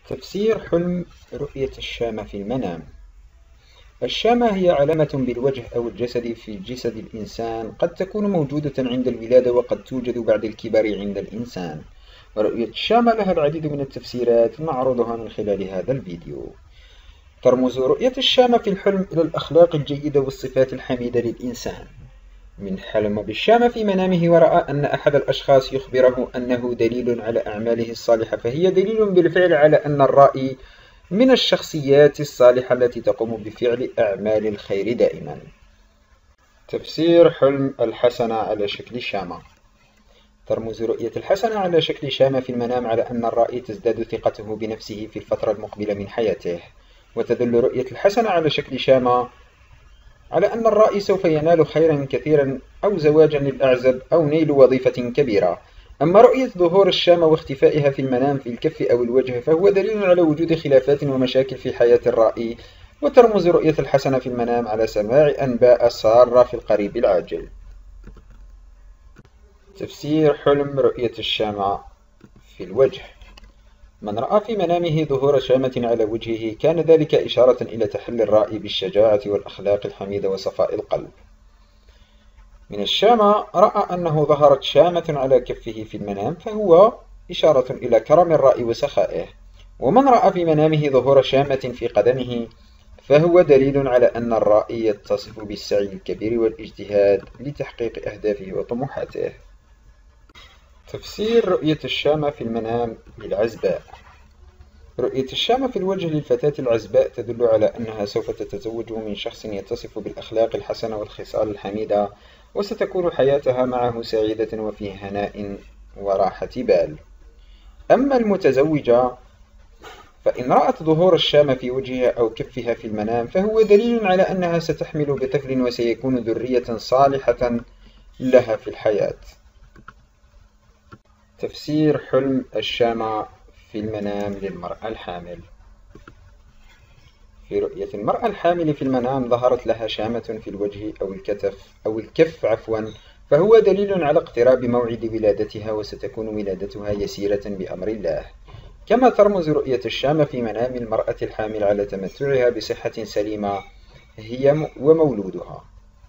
تفسير حلم رؤية الشامة في المنام. الشامة هي علامة بالوجه أو الجسد في جسد الإنسان، قد تكون موجودة عند الولادة وقد توجد بعد الكبر عند الإنسان. ورؤية الشامة لها العديد من التفسيرات نعرضها من خلال هذا الفيديو. ترمز رؤية الشامة في الحلم إلى الأخلاق الجيدة والصفات الحميدة للإنسان. من حلم بالشامة في منامه ورأى أن أحد الأشخاص يخبره أنه دليل على أعماله الصالحة، فهي دليل بالفعل على أن الرائي من الشخصيات الصالحة التي تقوم بفعل أعمال الخير دائما. تفسير حلم الحسنة على شكل شامة. ترمز رؤية الحسنة على شكل شامة في المنام على أن الرائي تزداد ثقته بنفسه في الفترة المقبلة من حياته. وتدل رؤية الحسنة على شكل شامة على أن الرائي سوف ينال خيرا كثيرا أو زواجا للأعزب أو نيل وظيفة كبيرة. أما رؤية ظهور الشامة واختفائها في المنام في الكف أو الوجه فهو دليل على وجود خلافات ومشاكل في حياة الرائي. وترمز رؤية الحسنة في المنام على سماع أنباء سارة في القريب العاجل. تفسير حلم رؤية الشامة في الوجه. من رأى في منامه ظهور شامة على وجهه كان ذلك إشارة إلى تحلي الرائي بالشجاعة والأخلاق الحميدة وصفاء القلب. من الشامة رأى أنه ظهرت شامة على كفه في المنام فهو إشارة إلى كرم الرائي وسخائه. ومن رأى في منامه ظهور شامة في قدمه فهو دليل على أن الرائي يتصف بالسعي الكبير والاجتهاد لتحقيق أهدافه وطموحاته. تفسير رؤية الشامة في المنام للعزباء. رؤية الشامة في الوجه للفتاة العزباء تدل على أنها سوف تتزوج من شخص يتصف بالأخلاق الحسنة والخصال الحميدة، وستكون حياتها معه سعيدة وفي هناء وراحة بال. أما المتزوجة فإن رأت ظهور الشامة في وجهها أو كفها في المنام فهو دليل على أنها ستحمل بطفل وسيكون ذرية صالحة لها في الحياة. تفسير حلم الشامة في المنام للمرأة الحامل. في رؤية المرأة الحامل في المنام ظهرت لها شامة في الوجه أو الكف فهو دليل على اقتراب موعد ولادتها وستكون ولادتها يسيرة بأمر الله. كما ترمز رؤية الشامة في منام المرأة الحامل على تمتعها بصحة سليمة هي ومولودها.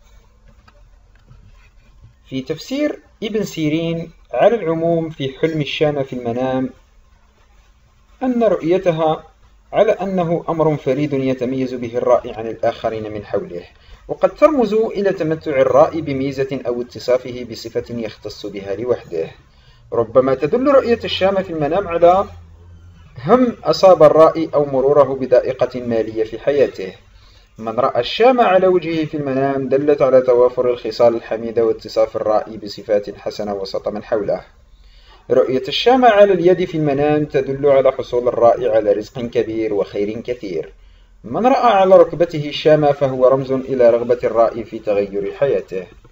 في تفسير ابن سيرين على العموم في حلم الشامة في المنام أن رؤيتها على أنه أمر فريد يتميز به الرائي عن الآخرين من حوله، وقد ترمز إلى تمتع الرائي بميزة أو اتصافه بصفة يختص بها لوحده. ربما تدل رؤية الشامة في المنام على هم أصاب الرائي أو مروره بضائقة مالية في حياته. من رأى الشامة على وجهه في المنام دلت على توافر الخصال الحميدة واتصاف الرائي بصفات حسنة وسط من حوله. رؤية الشامة على اليد في المنام تدل على حصول الرائي على رزق كبير وخير كثير. من رأى على ركبته الشامة فهو رمز إلى رغبة الرائي في تغير حياته.